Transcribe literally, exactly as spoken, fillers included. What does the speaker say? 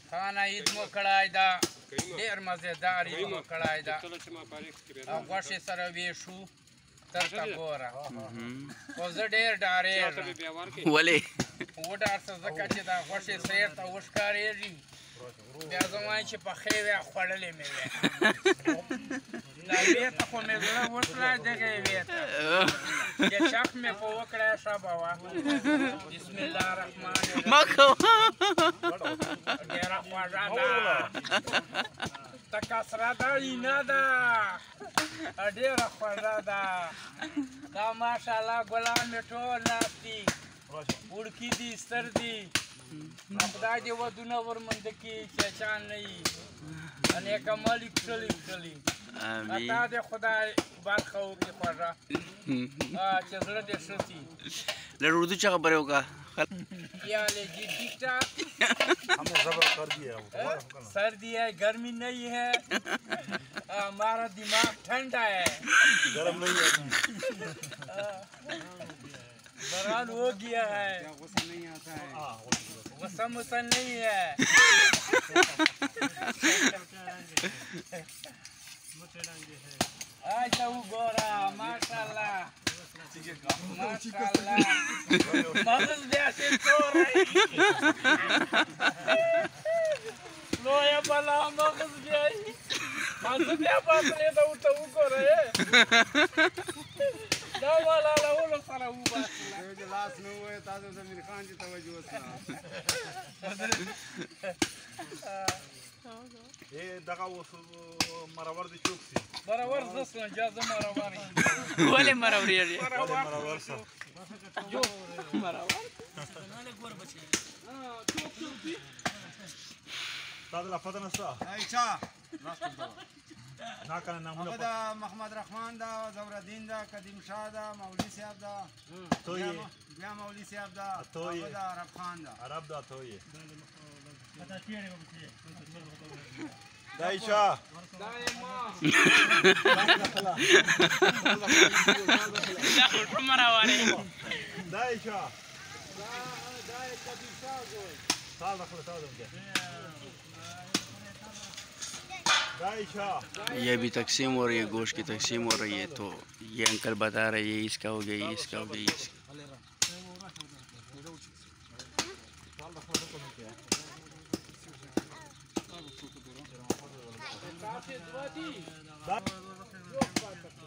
خانه عید مو کړی ده ډېر مزېدار عید مو کړی ده او غوښې سره ویشو درته ګوره خو زه ډېر ډارېږم ولې وډار شه ځکه چې دا غوښې سیر ته وښکارېږي بیا زه وایم چې پخې وې خوړلې مې وې دا وې ته خو مې زړه وشلی دغې وې ته چې شک مې په وکړی ښه به وه بسم الله الرحمن الرحیم مه کوه ډېره خوږه ده تکه سره ده اینه ده ډېره خوږه ده دا ماشاءالله ګلان مې ټول ناست دي وړکي دي ستر دي خدای دې ودونه ورمنده کړي چې چا نه وي نیک عمل یې کښلي کښلي تا دې خدای برخه وکړي خوږه چې زړه دې ښه سي لږ اردو څه خبرې وکړه کیا لیجی ٹھیک ٹھاک ہم نے صبر کر دیا سردی ہے گرمی نہیں ہے ہمارا دماغ ٹھنڈا ہے گرم نہیں ہے بران ہو گیا ہے غصہ نہیں آتا ہے غصہ مسا نہیں ہے آج وہ گورا ماشاءاللہ ماشاءاللہ مغز بیاسې تور لویه بلا مغز بیایي مغز بیا پاترې ته ورته وګوره دا ملاله ولو سره وباسله یو چې لاس نه ووایه تاسو د امیر خان چې توجه وکړه اے دغه اوس مرور دي چوک سي مرور زه جازه مرور ولې مرور یې مرور سره جو مرور تاسو لا پته نشته ایچا نا کنه نامونه دا محمد رحمان دا زور الدین دا قدیم شاه دا مولوی صاحب دا توي بیا مولوی صاحب دا توي دا عرب خان دا عرب دا توي دایشا دایما دا مراواره دایشا دا دای قدیم شاه زوی تعال دخل تعال دایشا ये अभी तकसीम हो रही है गोश्त की तकसीम हो रही है तो ये अंकल बता रहे हैं ये इसका हो गया ये इसका हो गया ये इसका تاسې دوه دي